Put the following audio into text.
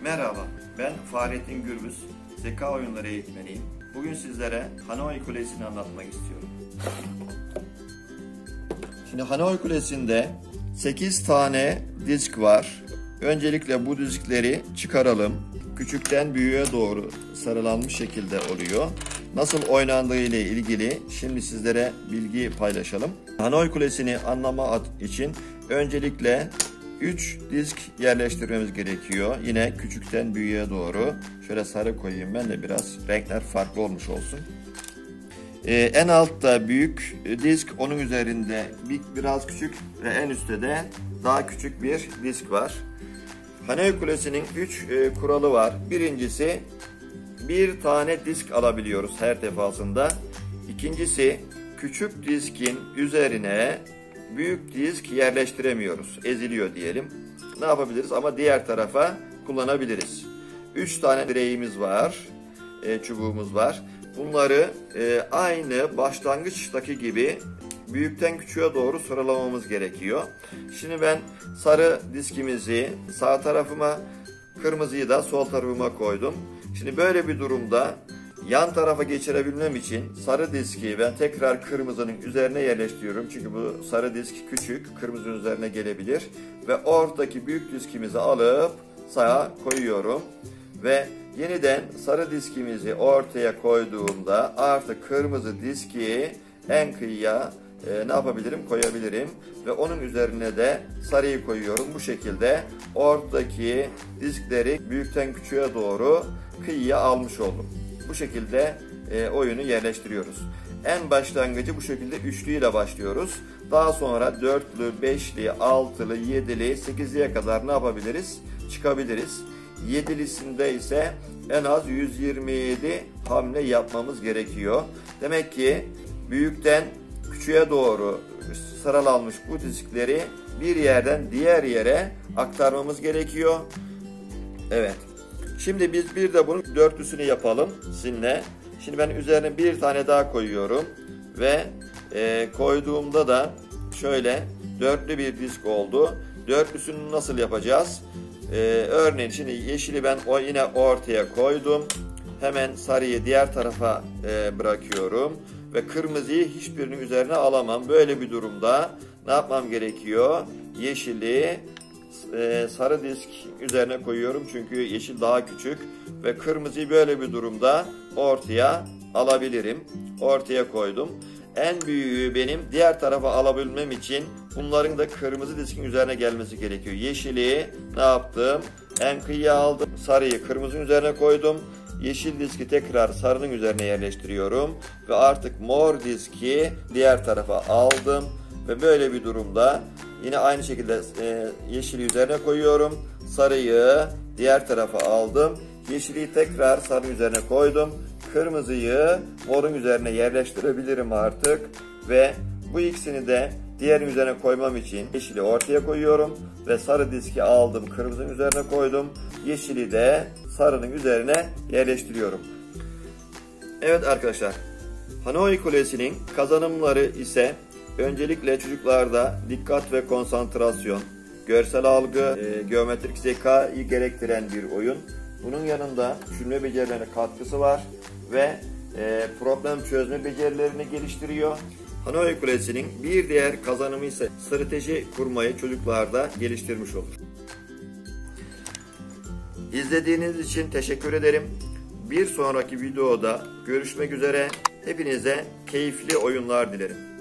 Merhaba, ben Fahrettin Gürbüz, zeka oyunları eğitmeniyim. Bugün sizlere Hanoi Kulesi'ni anlatmak istiyorum. Şimdi Hanoi Kulesi'nde 8 tane disk var. Öncelikle bu diskleri çıkaralım. Küçükten büyüğe doğru sıralanmış şekilde oluyor. Nasıl oynandığı ile ilgili şimdi sizlere bilgi paylaşalım. Hanoi Kulesi'ni anlamak için öncelikle 3 disk yerleştirmemiz gerekiyor. Yine küçükten büyüğe doğru. Şöyle sarı koyayım ben de biraz renkler farklı olmuş olsun. En altta büyük disk, onun üzerinde biraz küçük ve en üstte de daha küçük bir disk var. Hanoi Kulesi'nin 3 kuralı var. Birincisi, bir tane disk alabiliyoruz her defasında. İkincisi, küçük diskin üzerine büyük disk yerleştiremiyoruz. Eziliyor diyelim. Ne yapabiliriz? Ama diğer tarafa kullanabiliriz. 3 tane direğimiz var. Çubuğumuz var. Bunları aynı başlangıçtaki gibi büyükten küçüğe doğru sıralamamız gerekiyor. Şimdi ben sarı diskimizi sağ tarafıma, kırmızıyı da sol tarafıma koydum. Şimdi böyle bir durumda yan tarafa geçirebilmem için sarı diski ben tekrar kırmızının üzerine yerleştiriyorum. Çünkü bu sarı disk küçük, kırmızının üzerine gelebilir. Ve ortadaki büyük diskimizi alıp sağa koyuyorum. Ve yeniden sarı diskimizi ortaya koyduğumda artık kırmızı diski en kıyıya ne yapabilirim? Koyabilirim. Ve onun üzerine de sarıyı koyuyorum. Bu şekilde ortadaki diskleri büyükten küçüğe doğru kıyıya almış oldum. Bu şekilde oyunu yerleştiriyoruz. En başlangıcı bu şekilde üçlüyle başlıyoruz. Daha sonra dörtlü, beşli, altılı, yedili, sekizliye kadar ne yapabiliriz? Çıkabiliriz. Yedilisinde ise en az 127 hamle yapmamız gerekiyor. Demek ki büyükten küçüğe doğru sıralanmış bu diskleri bir yerden diğer yere aktarmamız gerekiyor. Evet. Şimdi biz bir de bunun dörtlüsünü yapalım sizinle. Şimdi ben üzerine bir tane daha koyuyorum ve koyduğumda da şöyle dörtlü bir disk oldu. Dörtlüsünü nasıl yapacağız? Örneğin şimdi yeşili ben yine ortaya koydum. Hemen sarıyı diğer tarafa bırakıyorum ve kırmızıyı hiçbirinin üzerine alamam. Böyle bir durumda ne yapmam gerekiyor? Yeşili sarı disk üzerine koyuyorum çünkü yeşil daha küçük ve kırmızıyı böyle bir durumda ortaya alabilirim. Ortaya koydum. En büyüğü benim diğer tarafa alabilmem için bunların da kırmızı diskin üzerine gelmesi gerekiyor. Yeşili ne yaptım? En kıyıya aldım. Sarıyı kırmızının üzerine koydum. Yeşil diski tekrar sarının üzerine yerleştiriyorum ve artık mor diski diğer tarafa aldım ve böyle bir durumda yine aynı şekilde yeşili üzerine koyuyorum. Sarıyı diğer tarafa aldım. Yeşili tekrar sarının üzerine koydum. Kırmızıyı morun üzerine yerleştirebilirim artık. Ve bu ikisini de diğerinin üzerine koymam için yeşili ortaya koyuyorum. Ve sarı diski aldım. Kırmızının üzerine koydum. Yeşili de sarının üzerine yerleştiriyorum. Evet arkadaşlar. Hanoi Kulesi'nin kazanımları ise öncelikle çocuklarda dikkat ve konsantrasyon, görsel algı, geometrik zekayı gerektiren bir oyun. Bunun yanında düşünme becerilerine katkısı var ve problem çözme becerilerini geliştiriyor. Hanoi Kulesi'nin bir diğer kazanımı ise strateji kurmayı çocuklarda geliştirmiş olur. İzlediğiniz için teşekkür ederim. Bir sonraki videoda görüşmek üzere. Hepinize keyifli oyunlar dilerim.